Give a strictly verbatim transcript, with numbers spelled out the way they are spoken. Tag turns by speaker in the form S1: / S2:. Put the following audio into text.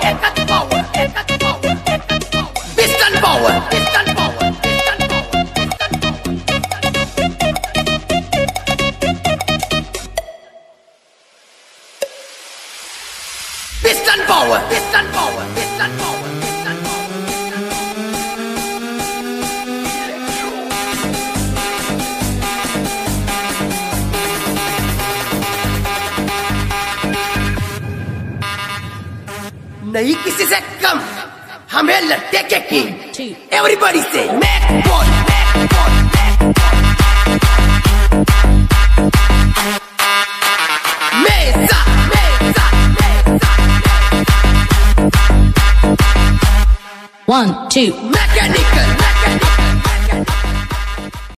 S1: ekat power, ekat power, ekat power. Piston power, piston power, piston power, piston power, piston power, piston power, piston power. नहीं किसी से कम हमें लड़के के king everybody से मैक बॉय मैक बॉय मेसा मेसा मेसा
S2: One, two.
S1: मैकेनिकल